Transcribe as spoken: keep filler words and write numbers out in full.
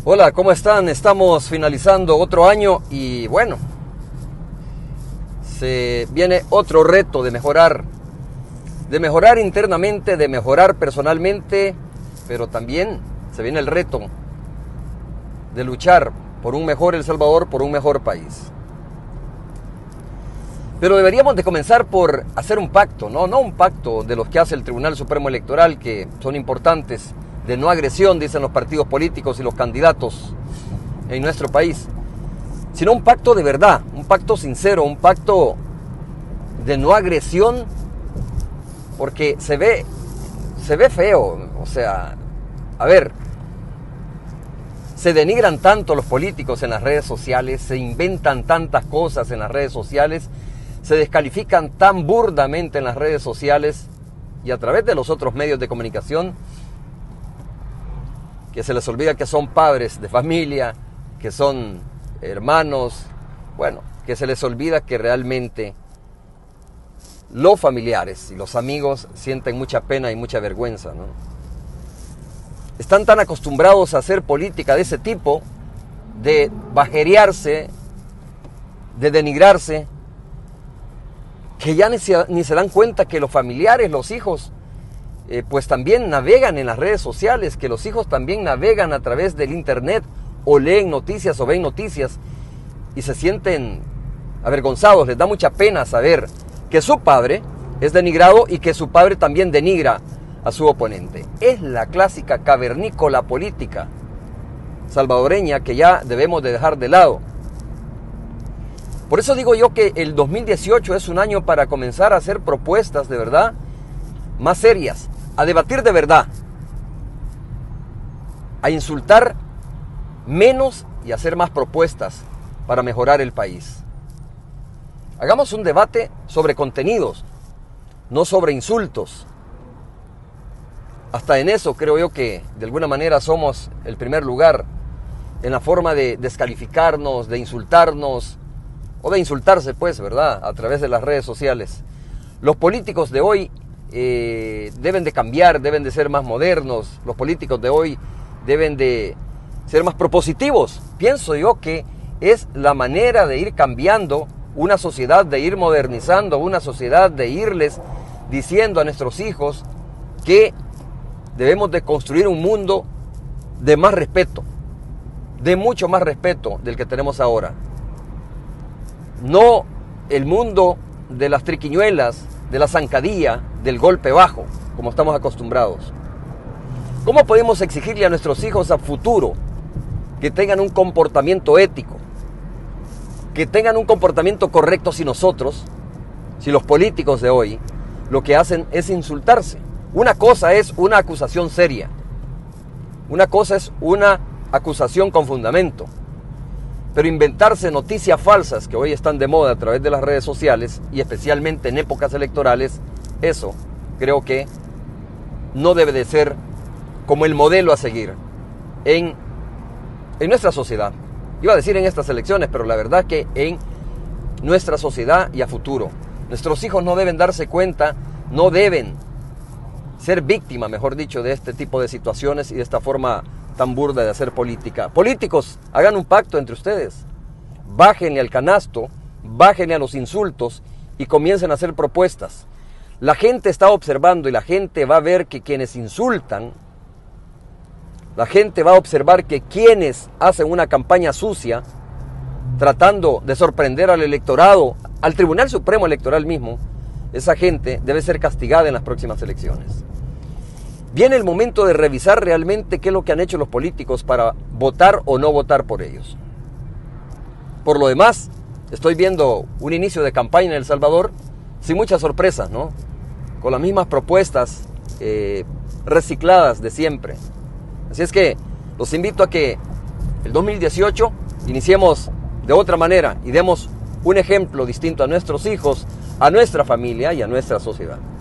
Hola, ¿cómo están? Estamos finalizando otro año y bueno, se viene otro reto de mejorar, de mejorar internamente, de mejorar personalmente, pero también se viene el reto de luchar por un mejor El Salvador, por un mejor país. Pero deberíamos de comenzar por hacer un pacto, ¿no? No un pacto de los que hace el Tribunal Supremo Electoral, que son importantes, de no agresión, dicen los partidos políticos y los candidatos en nuestro país, sino un pacto de verdad, un pacto sincero, un pacto de no agresión, porque se ve, se ve feo, o sea, a ver, se denigran tanto los políticos en las redes sociales, se inventan tantas cosas en las redes sociales, se descalifican tan burdamente en las redes sociales y a través de los otros medios de comunicación, que se les olvida que son padres de familia, que son hermanos, bueno, que se les olvida que realmente los familiares y los amigos sienten mucha pena y mucha vergüenza, ¿no? Están tan acostumbrados a hacer política de ese tipo, de bajerearse, de denigrarse, que ya ni se, ni se dan cuenta que los familiares, los hijos, Eh, pues también navegan en las redes sociales, que los hijos también navegan a través del internet o leen noticias o ven noticias y se sienten avergonzados, les da mucha pena saber que su padre es denigrado y que su padre también denigra a su oponente. Es la clásica cavernícola política salvadoreña que ya debemos de dejar de lado. Por eso digo yo que el dos mil dieciocho es un año para comenzar a hacer propuestas de verdad más serias, a debatir de verdad, a insultar menos y a hacer más propuestas para mejorar el país. Hagamos un debate sobre contenidos, no sobre insultos. Hasta en eso creo yo que de alguna manera somos el primer lugar en la forma de descalificarnos, de insultarnos, o de insultarse pues, ¿verdad?, a través de las redes sociales. Los políticos de hoy Eh, deben de cambiar, deben de ser más modernos. Los políticos de hoy deben de ser más propositivos. Pienso yo que es la manera de ir cambiando una sociedad, de ir modernizando una sociedad, de irles diciendo a nuestros hijos que debemos de construir un mundo de más respeto, de mucho más respeto del que tenemos ahora. No el mundo de las triquiñuelas, de la zancadilla, del golpe bajo, como estamos acostumbrados. ¿Cómo podemos exigirle a nuestros hijos a futuro que tengan un comportamiento ético, que tengan un comportamiento correcto si nosotros, si los políticos de hoy, lo que hacen es insultarse? Una cosa es una acusación seria, una cosa es una acusación con fundamento, pero inventarse noticias falsas que hoy están de moda a través de las redes sociales y especialmente en épocas electorales, eso creo que no debe de ser como el modelo a seguir en, en nuestra sociedad. Iba a decir en estas elecciones, pero la verdad que en nuestra sociedad y a futuro. Nuestros hijos no deben darse cuenta, no deben ser víctimas, mejor dicho, de este tipo de situaciones y de esta forma tan burda de hacer política. Políticos, hagan un pacto entre ustedes. Bájenle al canasto, bájenle a los insultos y comiencen a hacer propuestas. La gente está observando y la gente va a ver que quienes insultan, la gente va a observar que quienes hacen una campaña sucia, tratando de sorprender al electorado, al Tribunal Supremo Electoral mismo, esa gente debe ser castigada en las próximas elecciones. Viene el momento de revisar realmente qué es lo que han hecho los políticos para votar o no votar por ellos. Por lo demás, estoy viendo un inicio de campaña en El Salvador sin muchas sorpresas, ¿no? Con las mismas propuestas eh, recicladas de siempre. Así es que los invito a que el dos mil dieciocho iniciemos de otra manera y demos un ejemplo distinto a nuestros hijos, a nuestra familia y a nuestra sociedad.